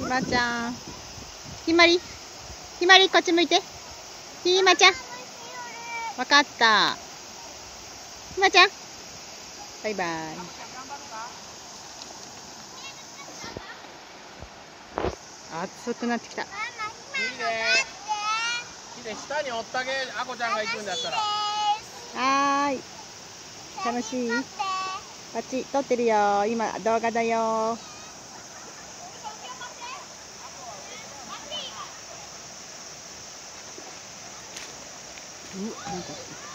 まーちゃん。ひまり。ひまり、こっち向いて。ひまちゃん。わかった。ひまちゃん。バイバイ。暑くなってきた。 いいね。いいね。下におったけ、あこちゃんが行くんだったら。 はーい。楽しい？こっち撮ってるよ。今動画だよ。なんか